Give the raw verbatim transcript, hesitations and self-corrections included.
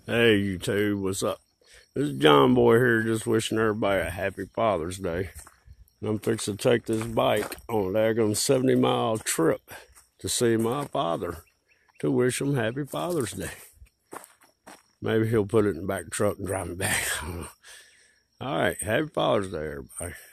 Hey YouTube, what's up? This is John Boy here, just wishing everybody a happy Father's Day. And I'm fixing to take this bike on a daggone seventy mile trip to see my father, to wish him happy Father's Day. Maybe he'll put it in the back truck and drive me back. All right, happy Father's Day, everybody.